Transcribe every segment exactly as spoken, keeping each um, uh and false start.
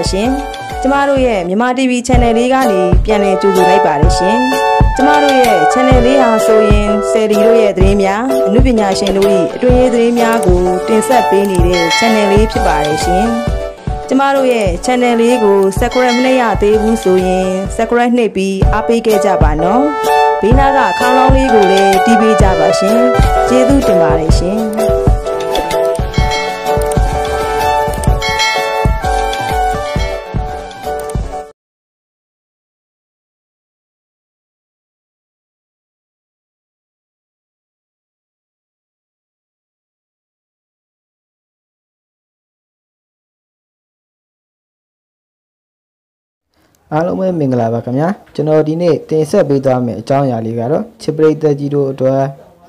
ရှင်ကျမတို့ရဲ့မြန်မာ တီဗီ channel လေးကနေပြန်လည်ကြိုဆိုလိုက်ပါတယ်ရှင်ကျမတို့ရဲ့ channel လေးဟာဆိုရင်ဆယ်ဒီတို့ရဲ့သတင်းများအမှုပညာရှင်တို့၏အတွင်းရေးသတင်းများကိုတင်ဆက်ပေးနေတဲ့ channel လေးဖြစ်ပါတယ်ရှင်ကျမတို့ရဲ့ channel လေးကို subscribe မလုပ်ရသေးဘူးဆိုရင် subscribe နှိပ်ပြီးအားပေးခဲ့ကြပါနော်ဘေးနားကခေါင်းလောင်းလေးကိုလည်းတီးပေးကြပါရှင်ကျေးဇူးတင်ပါတယ်ရှင်အားလုံးပဲမင်္ဂလာပါခင်ဗျာကျွန်တော်ဒီနေ့တင်ဆက်ပေးသွားမယ့်အကြောင်းအရာလေးကတော့ချစ်ပရိသတ်ကြီးတို့အတွက်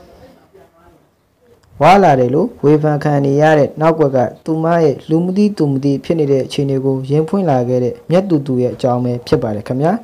ဝါလာတယ်လို့ဝေဖန်ခံနေရတဲ့နောက်ကွက်ကသူမရဲ့လူမှုသီးသူမှုသီးဖြစ်နေတဲ့အခြေအနေကိုရင်ဖွင့်လာခဲ့တဲ့မြတ်တူတူရဲ့အကြောင်းပဲဖြစ်ပါတယ်ခင်ဗျာ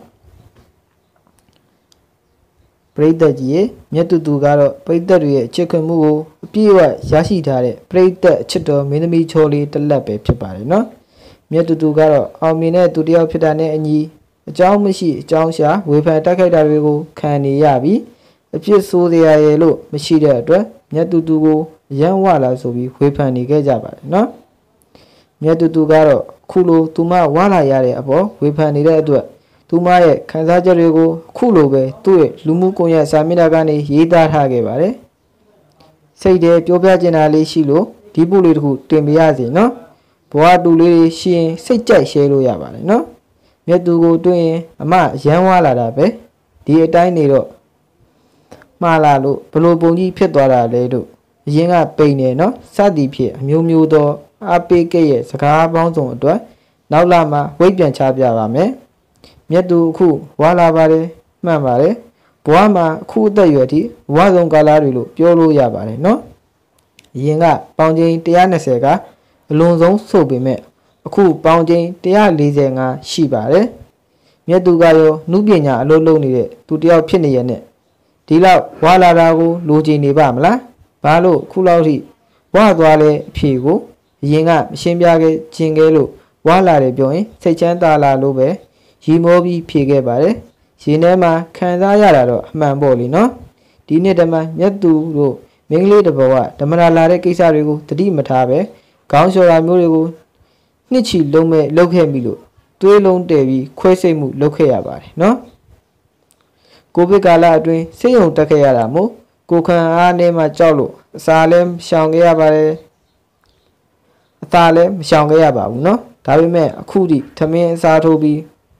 ပရိသတ်ကြီးရဲ့မြတ်တူတူကတော့ပရိသတ်တွေရဲ့ချစ်ခင်မှုကိုအပြည့်အဝရရှိထားတဲ့ပရိသတ်အချစ်တော်မင်းသမီးချောလေးတစ်လက်ပဲဖြစ်ပါတယ်နော်မြတ်တူတူကတော့အောင်မြင်တဲ့သူတယောက်ဖြစ်တာနဲ့အညီအကြောင်းမရှိအကြောင်းရှာဝေဖန်တိုက်ခိုက်တာတွေကိုခံနေရပြီးအဖြစ်ဆိုးစရာရဲ့လို့မရှိတဲ့အတွက်မြတ်တူတူကိုရမ်းဝလာဆိုပြီးဝေဖန်နေခဲ့ကြပါတယ်နော်မြတ်တူတူကတော့ခုလိုသူမဝလာရတဲ့အပေါ်ဝေဖန်နေတဲ့အတွက်သူမရဲ့ခံစားချက်တွေကိုခုလိုပဲသူ့ရဲ့လူမှုကွန်ရက်စာမျက်နှာကနေရေးသားထားခဲ့ပါတယ်စိတ်ထဲပြောပြချင်တာလေးရှိလို့ဒီပို့လေးတစ်ခုတင်ပြရစီနော်ဘဝတူလေးရှိရင်စိတ်ကြိုက်ရှဲလို့ရပါတယ်နော်မြတ်သူကိုတွေ့ရင်အမရမ်းဝါလာတာပဲဒီအတိုင်းနေတော့မှားလာလို့ဘလို့ပုံကြီးဖြစ်သွားတာလဲတို့အရင်ကပိန်နေနော်စသည်ဖြင့်အမျိုးမျိုးသောအပိကရဲ့စကားပေါင်းစုံအတွက်နောက်လာမှဝိတ်ပြန်ချပြပါမယ်မြတ်သူအခုဝါလာပါတယ်မှန်ပါတယ်ဘဝမှာအခုအသက်အရွယ်ထိဝါဆုံးကာလတွေလို့ပြောလို့ရပါတယ်နော်အရင်ကပေါင်ချိန်one hundred twentyကအလွန်ဆုံးဆိုပေမဲ့အခုပေါင်ချိန်one hundred forty-fiveရှိပါတယ်မြတ်သူကရောနုပညာအလုပ်လုပ်နေတဲ့သူတယောက်ဖြစ်နေရတဲ့ဒီလောက်ဝါလာတာကိုလိုချင်နေပါမလားဘာလို့ခုလောက်ထိဝါသွားလဲအဖြေကိုအရင်ကမရှင်းပြခဲ့ခြင်းကဲလို့ဝါလာတယ်ပြောရင်စိတ်ချမ်းသာလာလို့ပဲရီမောပြီးဖြေခဲ့ပါတယ်ရင်ထဲမှာခံစားရတာတော့အမှန်ပေါ့လေနော်ဒီနေ့တမန်မြတ်သူတို့မင်းကလေးတဘောကဓမ္မရာလာတဲ့ကိစ္စတွေကိုတတိမထားပဲခေါင်းလျှော်တာမျိုးတွေကိုနှစ်ချီလုံးမဲ့လုပ်ခဲ့ပြီလို့တွေးလုံးတည်ပြီးခွဲစိတ်မှုလုပ်ခဲ့ရပါတယ်နော်ကိုဗစ်ကာလအတွင်းစိတ်ယုံတက်ခဲ့ရတာမို့ကိုခံအားနဲ့မှကြောက်လို့အစာလည်းရှောင်ခဲ့ရပါတယ်အသာလည်းမရှောင်ခဲ့ရပါဘူးနော်ဒါပေမဲ့အခုထိထမင်းအစာထိုးပြီး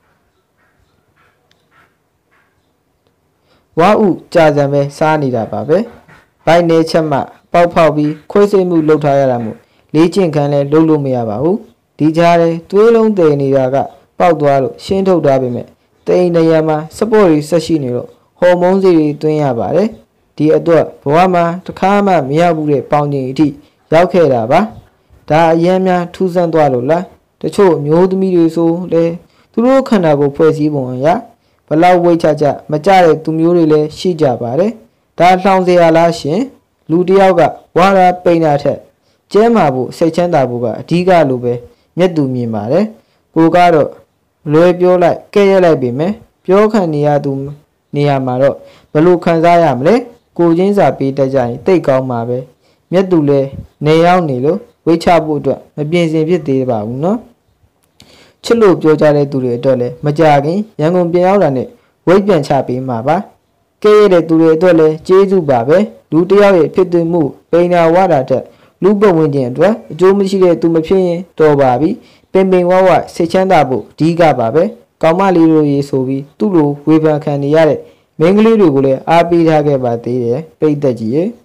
ဝါဥကြာစံပဲစားနေတာပါပဲဘိုက်နေချက်မှပေါက်ဖောက်ပြီးခွဲစိတ်မှုလုပ်ထားရတာမို့လေးကျင့်ခံလဲလုပ်လို့မရပါဘူးဒီကြားထဲသွေးလုံးတည်နေတာကပေါက်သွားလို့ရှင်းထုတ်ထားပေမဲ့တိမ်နေရမှာစပေါ့တွေဆက်ရှိနေတော့ဟော်မုန်းစီတွေတွင်းရပါတယ်ဒီအတွက်ဘဝမှာတစ်ခါမှမရောက်ဘူးတဲ့ပေါင်ချိန်အထိရောက်ခဲ့တာပါဒါအရင်များထူးဆန်းသွားလို့လားတချို့မျိုးသမီးတွေဆိုလဲသူတို့ခန္ဓာကိုယ်ဖွဲ့စည်းပုံအရဘလောက်ဝိတ်ချကြမကြတဲ့သူမျိုးတွေလည်းရှိကြပါတယ်ဒါလှောင်စရာလားရှင်လူတယောက်ကဝါရာပိန်တာထက်ကျဲမာဖို့စိတ်ချမ်းသာဖို့ကအဓိကလိုပဲမြတ်သူမြင်ပါတယ်ကိုကတော့လွယ်ပြောလိုက်ကဲ့ရဲ့လိုက်ပြီမယ်ပြောခံနေရသူနေရာမှာတော့ဘလို့ခံစားရမလဲကိုချင်းစာပေးတတ်ကြရင်တိတ်ကောင်းမှာပဲမြတ်သူလည်းနေရောက်နေလို့ဝိချဖို့အတွက်မပြင်ဆင်ဖြစ်သေးပါဘူးနော်ချစ်လို့ပြောကြတဲ့သူတွေအတွက်လည်းမကြခင်ရန်ကုန်ပြန်ရောက်တာနဲ့ဝိတ်ပြန်ချပေးမှာပါကဲ့ရဲ့တဲ့သူတွေအတွက်လည်းကျေးဇူးပါပဲလူတယောက်ရဲ့ဖြစ်သွင်းမှုပိန်နာဝါတာတက်လူပတ်ဝန်းကျင်အတွက်အကျိုးမရှိတဲ့သူမဖြစ်ရင်တော်ပါပြီပင်ပင်ဝဝစိတ်ချမ်းသာဖို့အဓိကပါပဲကောင်းမလေးတို့ရေဆိုပြီးသူ့လိုဝေဖန်ခံနေရတဲ့မင်းကလေးတွေကိုလည်းအားပေးထားခဲ့ပါသေးတယ်ပိတ်သက်ကြီးရေ